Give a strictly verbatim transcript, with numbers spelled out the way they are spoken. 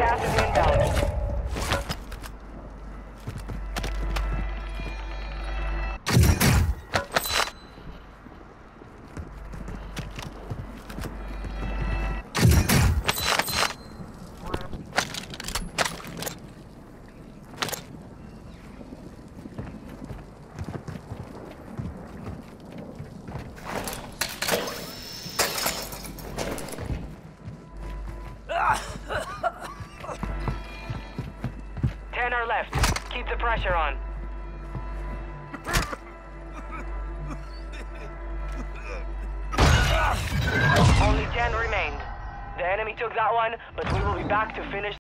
gas is inbound. Ten are left. Keep the pressure on. Only ten remained. The enemy took that one, but we will be back to finish